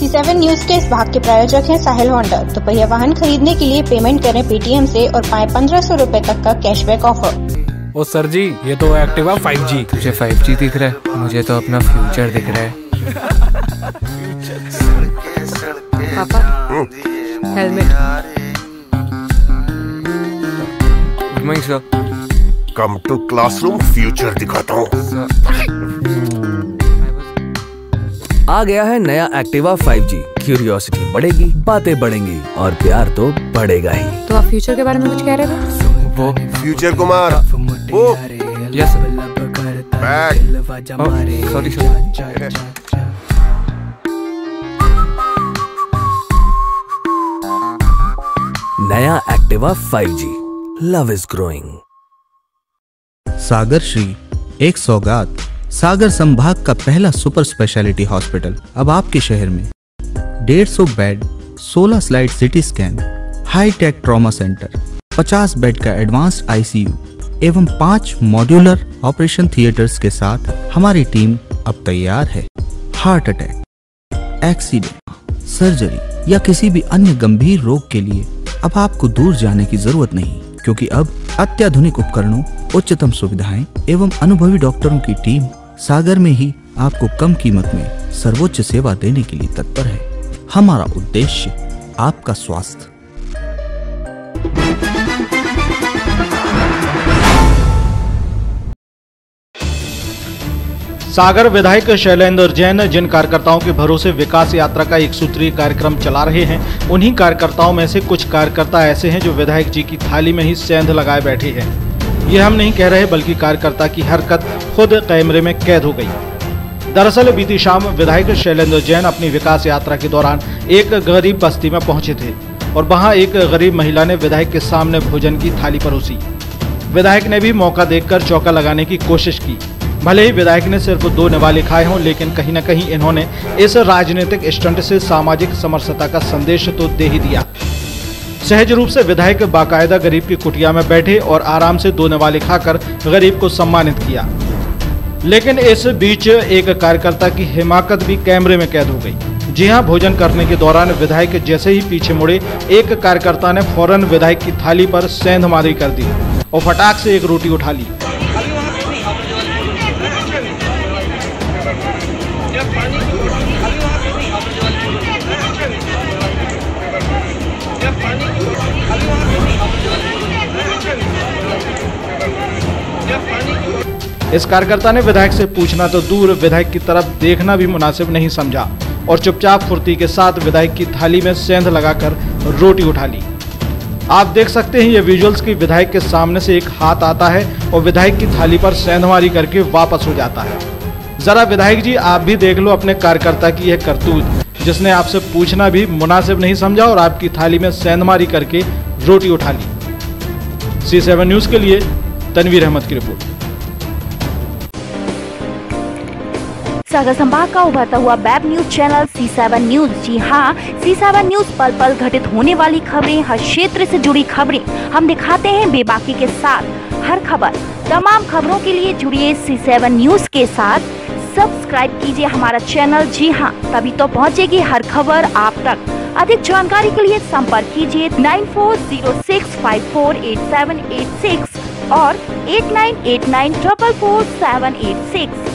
C7 news के इस भाग के प्रायोजक हैं साहिल होंडा। दोपहिया वाहन खरीदने के लिए पेमेंट करें पेटीएम से और पाएं 1500 रूपए तक का cashback offer. Oh sir ji, ये तो एक्टिवा 5G। तुझे 5G दिख रहा है, मुझे तो अपना फ्यूचर दिख रहा है। पापा, helmet. Good morning sir. Come to classroom, future दिखाता हूँ। आ गया है नया एक्टिवा 5G। क्यूरियोसिटी बढ़ेगी, बातें बढ़ेंगी और प्यार तो बढ़ेगा ही। तो आप फ्यूचर के बारे में कुछ कह रहे थे? वो फ्यूचर कुमार, वो यस बैक। Sorry sir. नया Activa 5G, love is growing. Sagar Shri एक सौगात, सागर संभाग का पहला सुपर स्पेशलिटी हॉस्पिटल अब आपके शहर में। 150 bed, 16 slide CT scan, high tech trauma centre, 50 bed का एडवांस्ड ICU एवं 5 मॉड्यूलर ऑपरेशन थिएटर्स के साथ हमारी टीम अब तैयार है। हार्ट अटैक, एक्सीडेंट, सर्जरी या किसी भी अन्य गंभीर रोग के लिए अब आपको दूर जाने की जरूरत नहीं, क्योंकि अब अत्याधुनिक उपकरणों, उच्चतम सुविधाएं एवं अनुभवी डॉक्टरों की टीम सागर में ही आपको कम कीमत में सर्वोच्च सेवा देने के लिए तत्पर है। हमारा उद्देश्य आपका स्वास्थ्य। सागर विधायक शैलेंद्र जैन जिन कार्यकर्ताओं के भरोसे विकास यात्रा का एक सूत्रीय कार्यक्रम चला रहे हैं, उन्हीं कार्यकर्ताओं में से कुछ कार्यकर्ता ऐसे हैं जो विधायक जी की थाली में ही सेंध लगाए बैठे हैं। ये हम नहीं कह रहे, बल्कि कार्यकर्ता की हरकत खुद कैमरे में कैद हो गई। दरअसल बीती शाम विधायक शैलेंद्र जैन अपनी विकास यात्रा के दौरान एक गरीब बस्ती में पहुंचे थे और वहां एक गरीब महिला ने विधायक के सामने भोजन की थाली परोसी। विधायक ने भी मौका देखकर चौका लगाने की कोशिश की। भले ही विधायक ने सिर्फ 2 निवाले खाए हों, लेकिन कहीं न कहीं इन्होंने इस राजनीतिक स्टंट से सामाजिक समरसता का संदेश तो दे ही दिया। सहज रूप से विधायक बाकायदा गरीब की कुटिया में बैठे और आराम से 2 निवाले खाकर गरीब को सम्मानित किया। लेकिन इस बीच एक कार्यकर्ता की हिमाकत भी कैमरे में कैद हो गई। जी हां, भोजन करने के दौरान विधायक जैसे ही पीछे मुड़े, एक कार्यकर्ता ने फौरन विधायक की थाली पर सेंधमारी कर दी और फटाक से एक रोटी उठा ली। इस कार्यकर्ता ने विधायक से पूछना तो दूर, विधायक की तरफ देखना भी मुनासिब नहीं समझा और चुपचाप फुर्ती के साथ विधायक की थाली में सेंध लगाकर रोटी उठा ली। आप देख सकते हैं ये विजुअल्स की विधायक के सामने से एक हाथ आता है और विधायक की थाली पर सेंधमारी करके वापस हो जाता है। जरा विधायक जी, आप भी देख लो अपने कार्यकर्ता की यह करतूत, जिसने आपसे पूछना भी मुनासिब नहीं समझा और आपकी थाली में सेंधमारी करके रोटी उठा ली। C7 न्यूज के लिए तनवीर अहमद की रिपोर्ट। सागर संभाग का उभरता हुआ web news channel C7 news. जी हाँ, C7 न्यूज पल पल घटित होने वाली खबरें, हर क्षेत्र से जुड़ी खबरें हम दिखाते हैं बेबाकी के साथ। हर खबर, तमाम खबरों के लिए जुड़िए C7 न्यूज के साथ। सब्सक्राइब कीजिए हमारा चैनल। जी हाँ, तभी तो पहुँचेगी हर खबर आप तक। अधिक जानकारी के लिए संपर्क कीजिए 9406548786 और 8989444786।